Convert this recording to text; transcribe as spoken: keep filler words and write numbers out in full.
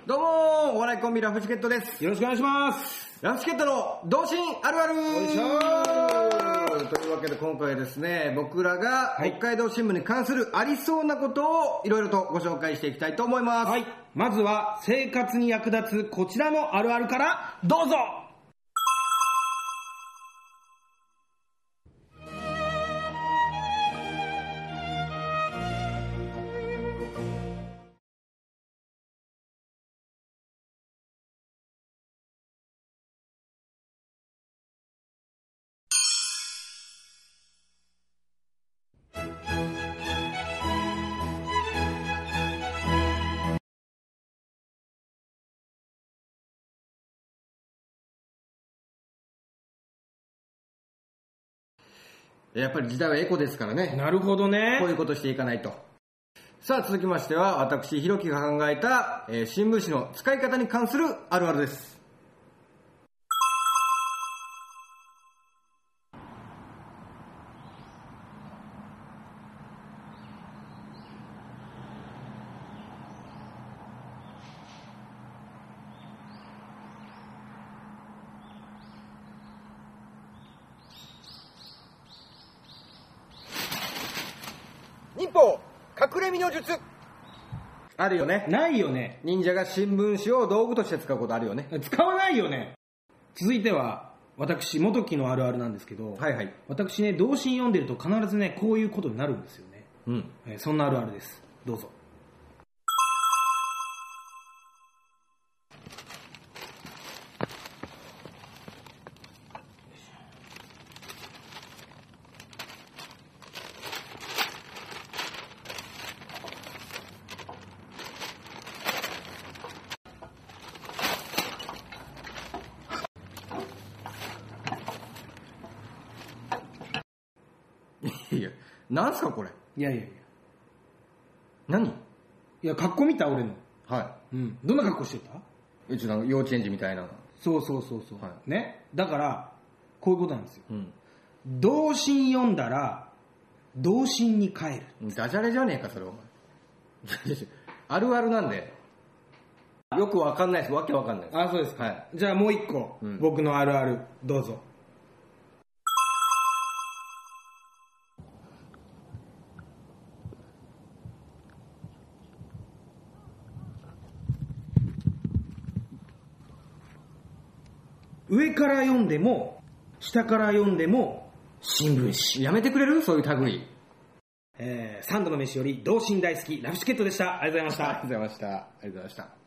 どうもー、お笑いコンビラフチケットです。 よろしくお願いします。 ラフチケットの童心あるあるよいしょー。 というわけで今回ですね、僕らが北海道新聞に関するありそうなことをいろいろとご紹介していきたいと思います。 はい。まずは生活に役立つこちらのあるあるからどうぞ。 やっぱり時代はエコですからね。 なるほどね。 こういうことしていかないと。さあ続きましては、私、ひろきが考えた、えー、新聞紙の使い方に関するあるあるです。忍法隠れ身の術。あるよね。 ないよね。 忍者が新聞紙を道具として使うことあるよね。 使わないよね。続いては私元木のあるあるなんですけど、 はいはい。 私ね、童心読んでると必ずね、こういうことになるんですよね。 うん、 えー、そんなあるあるです。どうぞ。 いや、なんすかこれ。 いやいやいや。 何？ いや、格好見た俺の。 はい。うん。どんな格好してた？ い。うちの幼稚園児みたいな。 そうそうそうそう。 はい、 ね。だから、こういうことなんですよ。 うん。 童心読んだら、童心に帰る。 ダジャレじゃねえか、それお前。あるあるなんで。よくわかんないです。わけわかんないです。 あ、そうですか。 はい。 じゃあもう一個、うん、僕のあるある、どうぞ。上から読んでも下から読んでも新聞紙。 やめてくれる？そういう類。 えー、三度の飯より童心大好きラフチケットでした。ありがとうございました。 ありがとうございました。ありがとうございました。